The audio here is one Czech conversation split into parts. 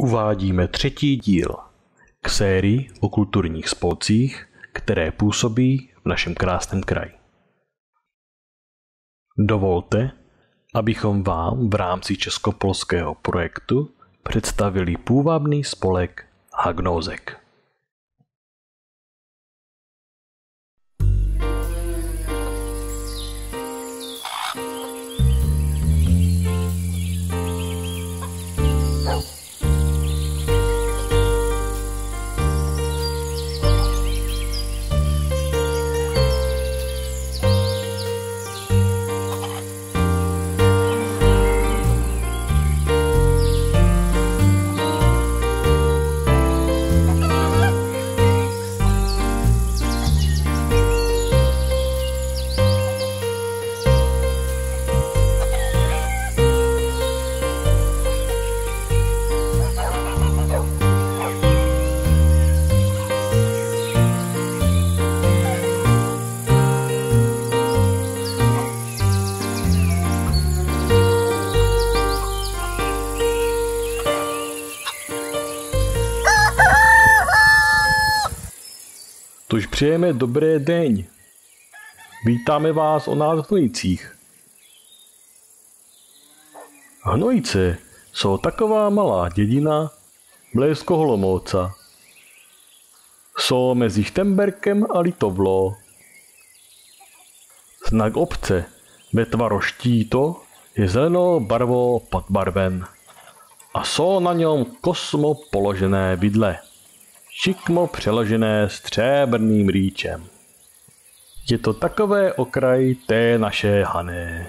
Uvádíme třetí díl k sérii o kulturních spolcích, které působí v našem krásném kraji. Dovolte, abychom vám v rámci českopolského projektu představili půvabný spolek Hagnózek. Tož přejeme dobré deň. Vítáme vás o nás Hnojicích. Hnojice jsou taková malá dědina blízko Olomouca. Jsou mezi Štemberkem a Litovlou. Znak obce ve tvaru štíto je zelenou barvou podbarven a jsou na něm kosmo položené vidle, šikmo přeložené stříbrným rýčem. Je to takové okraj té naše Hané.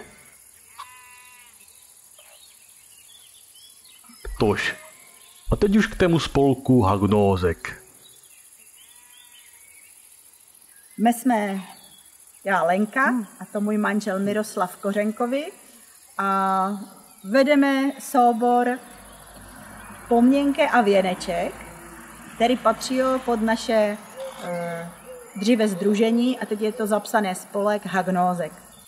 Tož, a teď už k tému spolku Hagnózek. My jsme já Lenka a to můj manžel Miroslav Kořenkovi a vedeme soubor Pomněnke a Věneček, který patří pod naše dříve sdružení a teď je to zapsané spolek Hagnózek.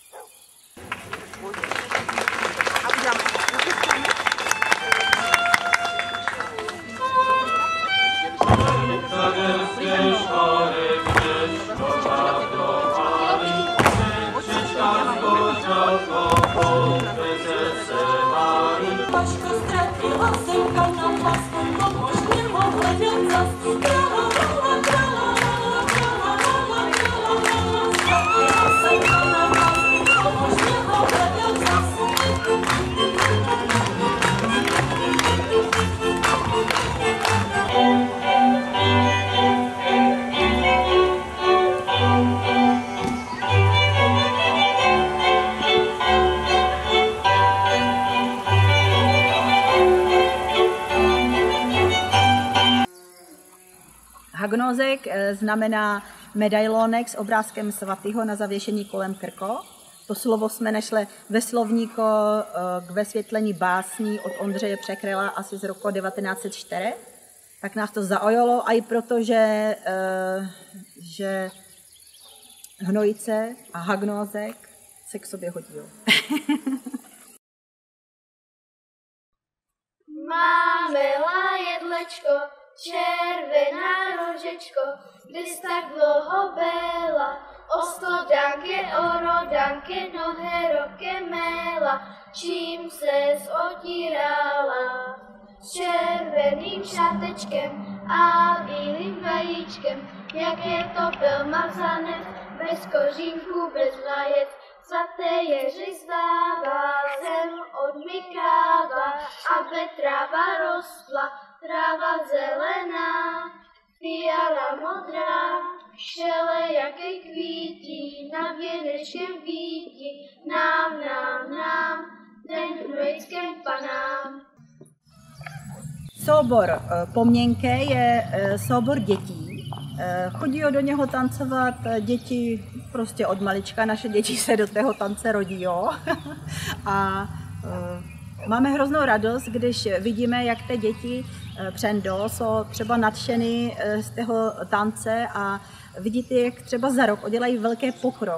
Hagnózek znamená medailonek s obrázkem svatého na zavěšení kolem krko. To slovo jsme našli ve slovníku k vysvětlení básní od Ondřeje Překryla asi z roku 1904. Tak nás to zaujalo a i proto, že Hnojice a Hagnózek se k sobě hodí. Máme jedlečko, červená rožečko, kdys tak dlouho byla, o stodanke, o rodanke, nohe roke méla, čím ses otírala. S červeným šátečkem a bílým vajíčkem, jak je to byl mazanec, bez kořínku, bez vajec, zlaté jeři zdává, zem odmykává, aby tráva rostla, tráva zelená, fiala modrá, šele jaké kvítí, na věnečkem vítí, nám, ten hnojském panám. Soubor Pomněnke je soubor dětí. Chodí do něho tancovat děti prostě od malička. Naše děti se do tého tance rodí. A máme hroznou radost, když vidíme, jak ty děti přendol jsou třeba nadšený z toho tance a vidíte, jak třeba za rok udělají velký pokrok.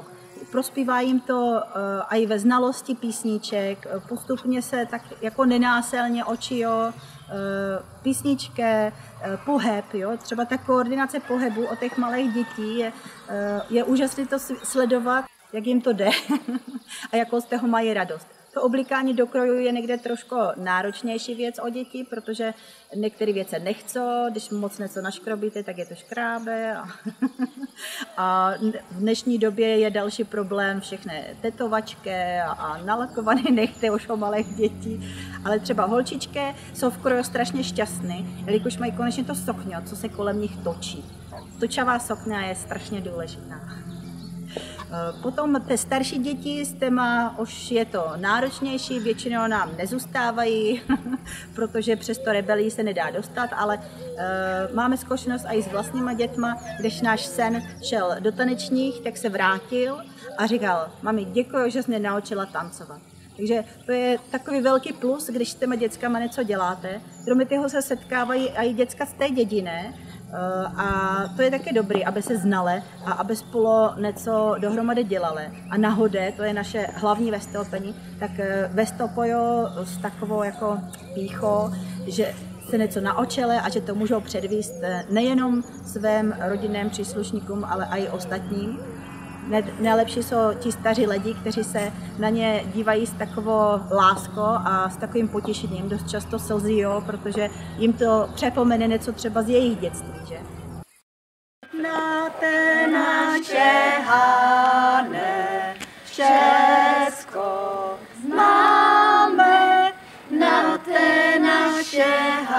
prospívá jim to i ve znalosti písniček, postupně se tak jako nenásilně očijou písničky, pohyb, jo? Třeba ta koordinace pohybu od těch malých dětí je úžasné to sledovat, jak jim to jde a jakou z toho mají radost. To oblikání do krojů je někde trošku náročnější věc o děti, protože některé věci nechcou, když moc něco naškrobíte, tak je to škrábe. A v dnešní době je další problém všechny tetovačky a nalakované nechty už o malých dětí. Ale třeba holčičky jsou v kroju strašně šťastné, jelikož mají konečně to sokňo, co se kolem nich točí. Točavá sokňa je strašně důležitá. Potom ty starší děti s těma už je to náročnější, většinou nám nezůstávají, protože přes to rebelí se nedá dostat, ale máme zkušenost i s vlastníma dětma, když náš sen šel do tanečních, tak se vrátil a říkal, mami, děkuji, že jsi mě naučila tancovat. Takže to je takový velký plus, když s těma dětskama něco děláte. Kromě toho se setkávají i děcka z té dědiny, a to je taky dobrý, aby se znali a aby spolu něco dohromady dělali. A na hode, to je naše hlavní vystoupení, tak vystupují s takovou jako pýchou, že se něco naučili a že to můžou předvíst nejenom svým rodinným příslušníkům, ale i ostatním. Nejlepší jsou ti staří lidi, kteří se na ně dívají s takovou láskou a s takovým potěšením. Dost často slzí, protože jim to připomene něco třeba z jejich dětství, že? Na té naše Hane, Česko známe, na té naše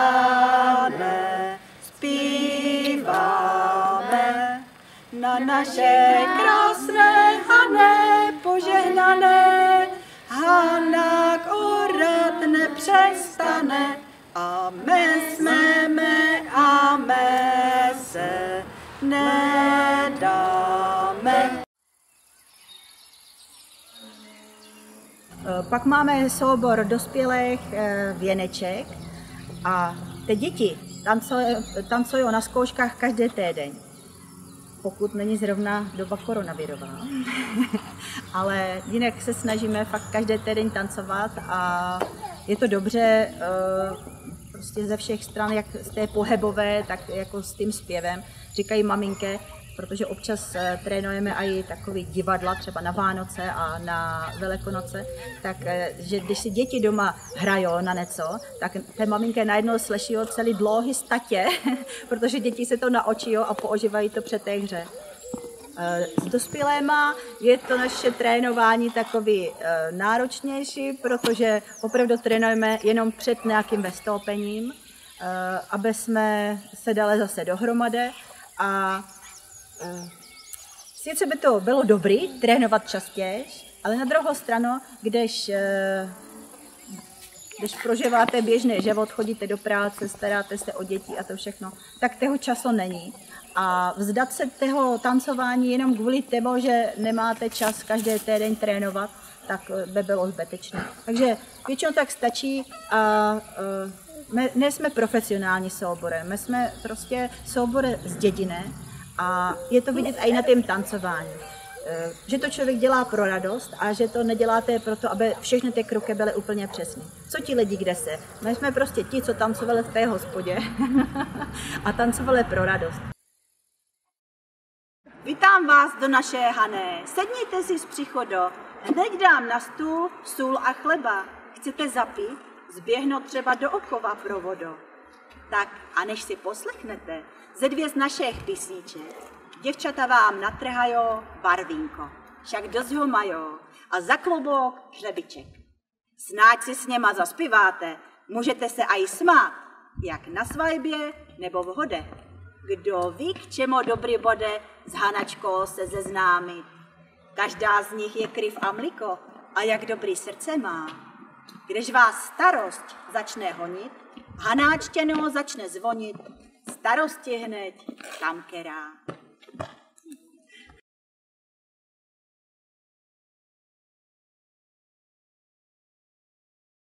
Hane zpíváme. Na naše krásné Hané požehnané, Hana orat nepřestane. A my se nedáme. Pak máme soubor dospělých věneček a ty děti tancují na zkouškách každý týden. Pokud není zrovna doba koronavirová. Ale jinak se snažíme fakt každý týden tancovat a je to dobře prostě ze všech stran, jak z té pohybové, tak jako s tím zpěvem. Říkají maminky, protože občas trénujeme i takový divadla, třeba na Vánoce a na Velikonoce, tak že když si děti doma hrajou na něco, tak ty maminky najednou slyší celý dlouhý statě, protože děti se to naučí a používají to při té hře. S dospělýma je to naše trénování takový náročnější, protože opravdu trénujeme jenom před nějakým vystoupením, aby jsme se dali zase dohromady a sice by to bylo dobrý trénovat častěji, ale na druhou stranu, když prožíváte běžný život, chodíte do práce, staráte se o děti a to všechno, tak toho času není. A vzdát se toho tancování jenom kvůli tomu, že nemáte čas každý týden trénovat, tak by bylo zbytečné. Takže většinou tak stačí a my nejsme profesionální soubory, my jsme prostě soubory z dědiny a je to vidět i na tom tancování. Že to člověk dělá pro radost a že to neděláte proto, aby všechny ty kroky byly úplně přesné. Co ti lidi kde se? My jsme prostě ti, co tancovali v té hospodě a tancovali pro radost. Vítám vás do naše Hané. Sedněte si z příchodu. Hned dám na stůl sůl a chleba. Chcete zapít? Zběhnout třeba do Okova pro vodu. Tak a než si poslechnete ze dvě z našich písniček, děvčata vám natrhajou barvínko, však dost ho majou, a za klobouk hřebiček. Snáď si s něma zaspíváte, můžete se aj smát, jak na svajbě nebo v hode. Kdo ví, k čemu dobrý bude s Hanačkou se seznámit. Každá z nich je kryv a mliko a jak dobrý srdce má. Když vás starost začne honit, Hanáčtěno začne zvonit, starosti hned tam kerá.